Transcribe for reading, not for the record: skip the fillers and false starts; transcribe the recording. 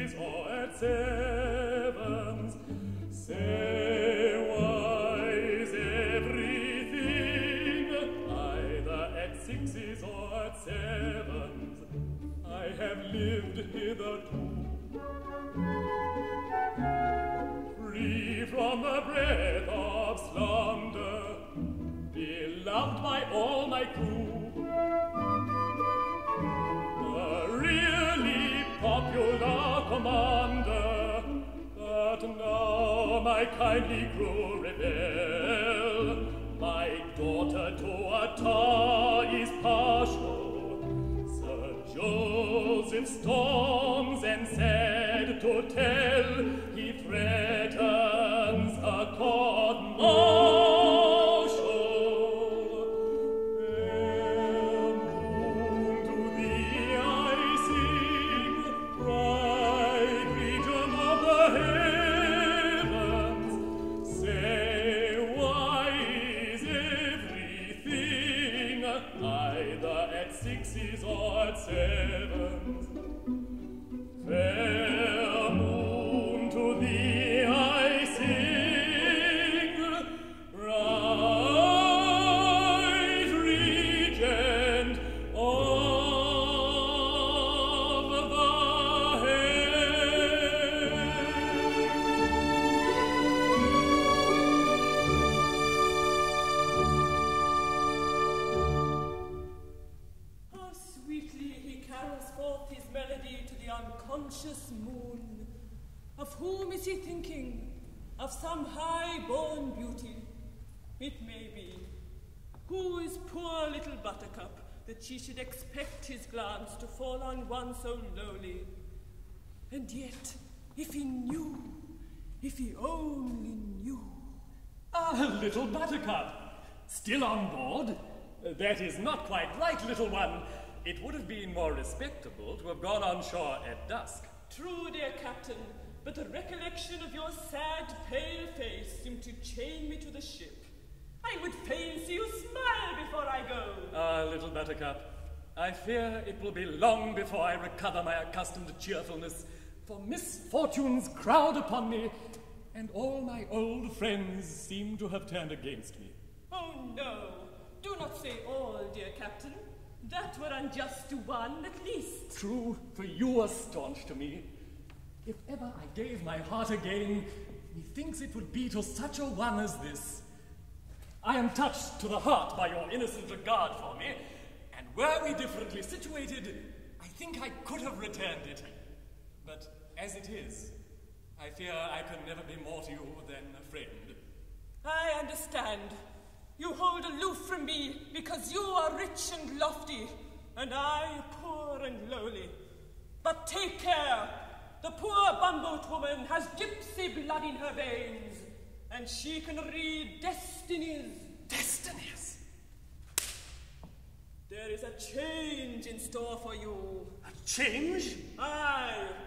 sixes or at sevens. Say, why is everything either at sixes or at sevens? I have lived hitherto free from the breath of slander, beloved by all my crew, a really popular commander. But now my kindly crew rebel. My daughter to a tar is partial. Sir Joseph storms and sad to tell, he threatens a court martial. Fair moon, to thee I sing, bright region of the heavens. Say, why is everything either at sixes or at sevens? Fair moon, to thee I sing, bright regent of the How sweetly he carols forth his melody to the unconscious moon. Of whom is he thinking? Of some high-born beauty? It may be. Who is poor little Buttercup, that she should expect his glance to fall on one so lowly? And yet, if he knew, if he only knew. Ah, little Buttercup, still on board? That is not quite right, little one. It would have been more respectable to have gone on shore at dusk. True, dear Captain, but the recollection of your sad, pale face seemed to chain me to the ship. I would fain see you smile before I go. Ah, little Buttercup, I fear it will be long before I recover my accustomed cheerfulness, for misfortunes crowd upon me, and all my old friends seem to have turned against me. Oh, no. Do not say all, dear Captain. That were unjust to one, at least. True, for you are staunch to me. If ever I gave my heart again, methinks it would be to such a one as this. I am touched to the heart by your innocent regard for me, and were we differently situated, I think I could have returned it. But as it is, I fear I can never be more to you than a friend. I understand. You hold aloof from me because you are rich and lofty, and I poor and lowly. But take care! The poor bumboat woman has gypsy blood in her veins, and she can read destinies. Destinies? There is a change in store for you. A change? Aye,